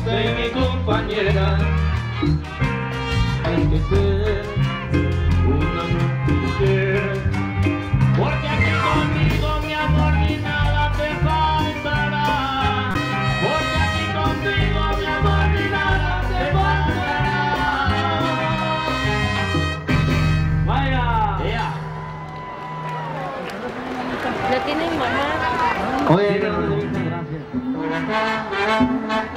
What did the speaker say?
de mi compañera. Hay que ser una mujer, porque aquí conmigo, mi amor, ni nada te faltará. Porque aquí conmigo, mi amor, ni nada te faltará. Vaya. Yeah. ¿Lo tiene mi mamá? Oye, gracias.